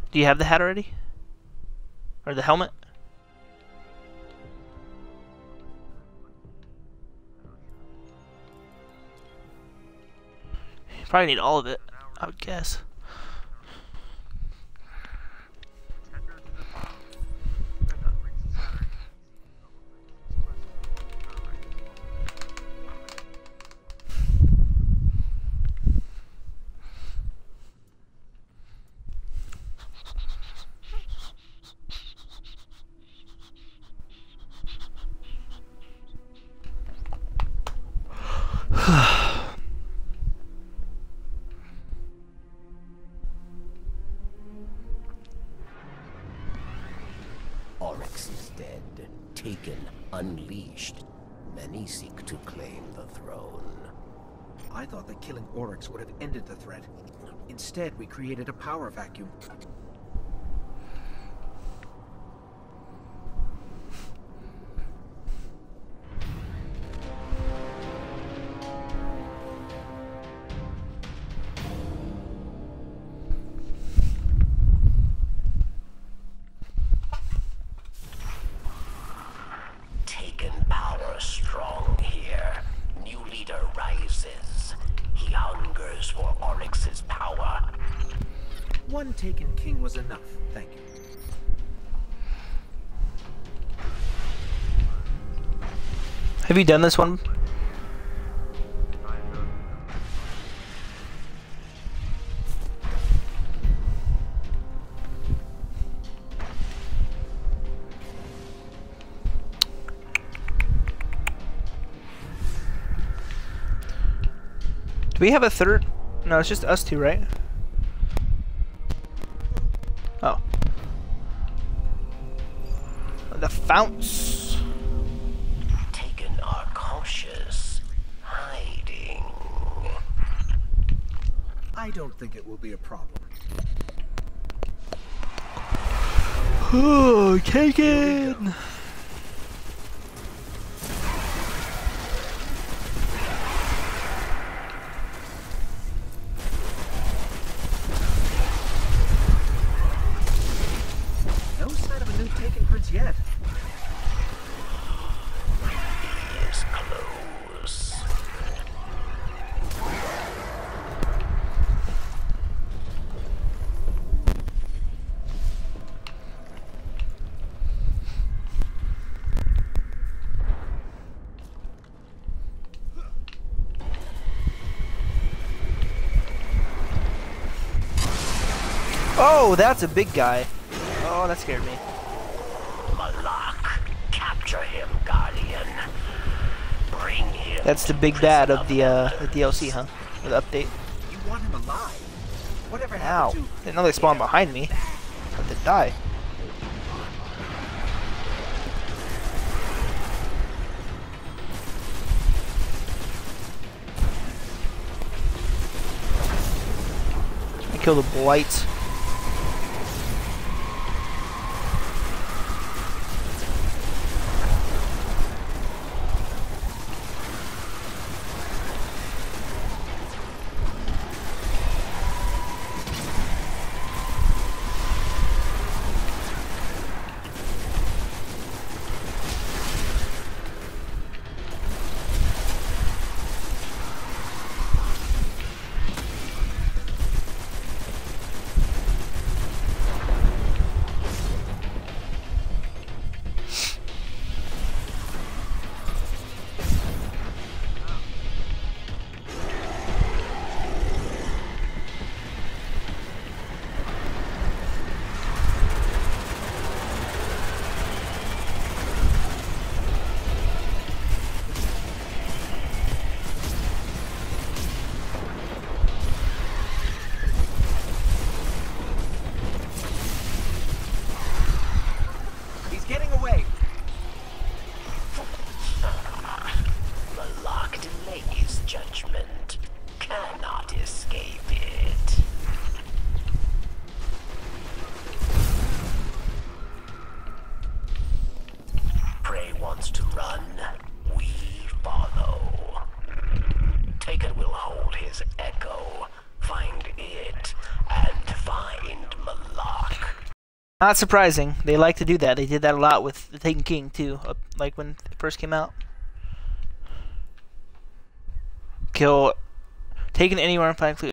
Do you have the hat already? Or the helmet? You probably need all of it, I would guess. Oryx is dead, taken, unleashed. Many seek to claim the throne. I thought that killing Oryx would have ended the threat. Instead, we created a power vacuum. Taken power strong here. New leader rises. He hungers for Oryx's power. One Taken King was enough, thank you. Have you done this one? Do we have a third? No, it's just us two, right? Oh. The founts. Taken are cautious, hiding. I don't think it will be a problem. Oh, Taken! No sign of a new Taken Prince yet. He is close. Oh, that's a big guy. Oh, that scared me. Malak, capture him, Guardian. Bring him. That's the big bad of the DLC, huh? Or the update. You want him alive? Whatever Ow. happened to... Didn't know they spawned behind me. But they die. I kill the blights. Not surprising. They like to do that. They did that a lot with the Taken King too, like when it first came out. Kill Taken anywhere and find clues.